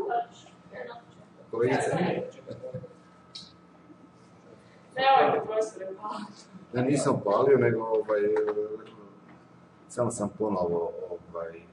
Kolegice? Nemojte profesore paliti. Ja nisam palio, nego samo sam ponovo